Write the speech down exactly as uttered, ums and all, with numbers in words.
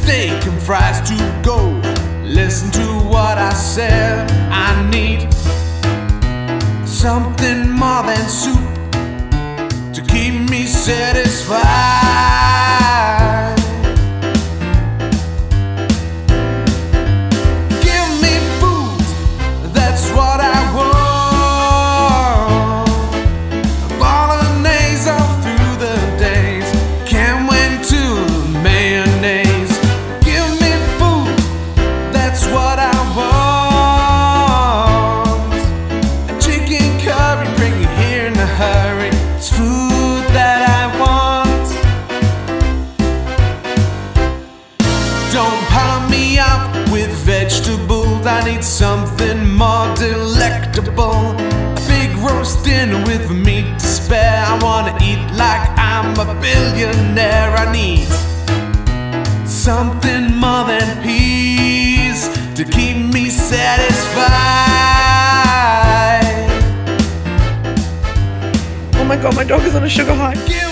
steak and fries to go. Listen to what I said. I need something more than soup to keep me satisfied. Give me food, that's what I want. Bolognese all through the days, can't wait to mayonnaise. Give me food, that's what I want. A chicken curry, bring it here in a hurry. It's food that I want. Don't pound me up with vegetables, I need something more delectable. A big roast dinner with meat to spare. I wanna eat like I'm a billionaire. I need something more than peas to keep me satisfied. Oh my god, my dog is on a sugar high. Give